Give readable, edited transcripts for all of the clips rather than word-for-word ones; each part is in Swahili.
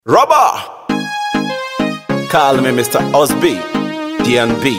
Rubber! Call me Mr. Osby, DNB,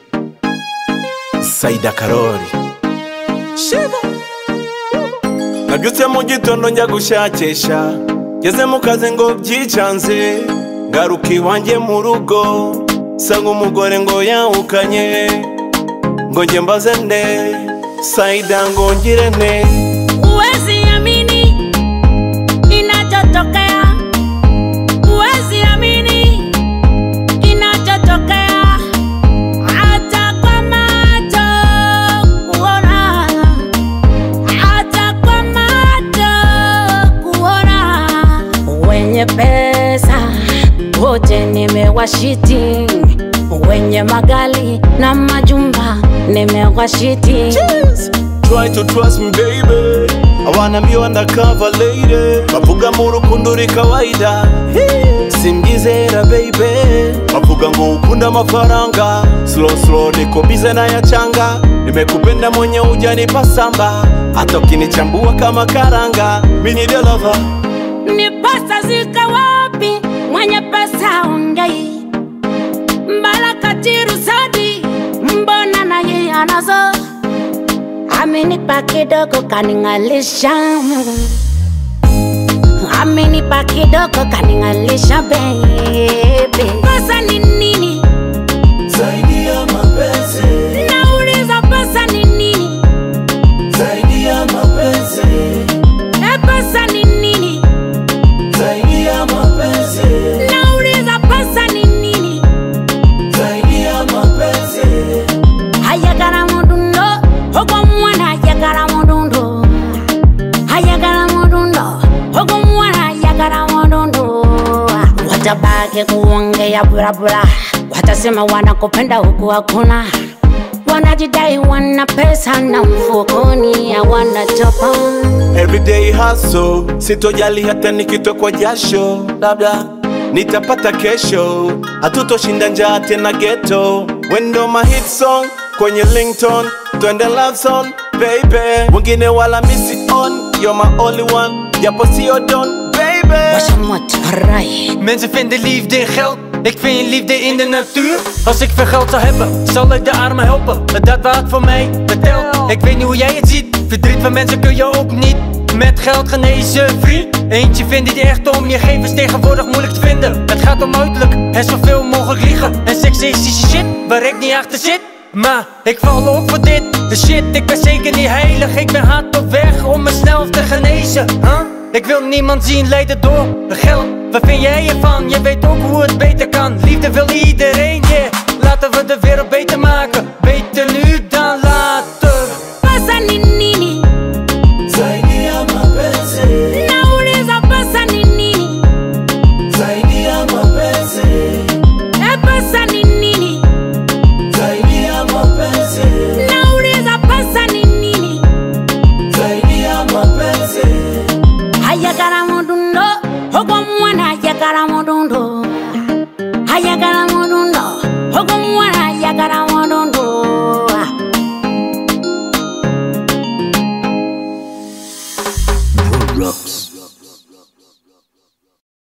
Saida Karori. Shiva! Nabyutse mu gitondo njya gushakisha, ngeze mu kazi ngo byicanze, ngaruka iwanjye mu rugo, sanga umugore ngo yawukanye, ngo njye mbaze nde, Saida ngo ngire nte. Uwezi amini inachotokea, uwezi amini inachotokea, hata kwa macho kuona, hata kwa macho kuona. Wenye pesa wote nimewashiti, wenye magali na majumba nimewashiti. Try to trust me baby, I wanna be undercover lady. Bavuga mu rukundo uri kawaida, simbyizera baby. Bavuga ngo ukunda amafaranga, slow niko bize na yachanga. Nimekupenda mwenye hujanipa samba, hata ukinichambua kama karanga. Mimi ni the lover. Ni pesa zika wapi, mwenye pesa ongei, Mbalakatiru Sadi, mbona na yeye anazo. Amenipa kidogo kaningalisha, amenipa kidogo kaningalisha baby. Pesa ni nini? Zaidi ya mapenzi. Nauliza pesa ni nini? Zaidi ya mapenzi. Pesa ni nini? Zaidi ya mapenzi. Nauliza pesa ni nini? Zaidi ya mapenzi. Hayagara mudundo, hogo mwana hayagara mudundo. Hayagara mudundo, hogo mwana hayagara mudundo. Watabaki kuongea burabura, watasema wanakupenda huku hakuna. Wanajidai wana pesa na mfukoni hawana chopa. Everyday hustle, sitojali hata nikitokwa jasho. Labda nitapata kesho, hatutoshinda njaa tena ghetto. Wendo my hit song kwenye ringtone, twende love song baby. Wengine wala misi on, you're my only one, japo sio don baby. Washamot rai. Mensen vinden liefde in geld, ik vind liefde in de natuur. Als ik veel geld zou hebben, zal ik de armen helpen. Dat wat voor mij vertelt. Ik weet niet hoe jij het ziet, verdriet van mensen kun je ook niet met geld genezen, vriend. Eentje vindt die echt om je geven is tegenwoordig moeilijk te vinden. Het gaat om uiterlijk en zoveel mogelijk liegen en seksistische shit waar ik niet achter zit. Maar ik val op voor dit, de shit, ik ben zeker niet heilig. Ik ben hard op weg om me snel te genezen, huh? Ik wil niemand zien lijden door geld. Wat vind jij ervan? Je weet ook hoe het beter kan. Liefde wil iedereen, yeah. Laten we de wereld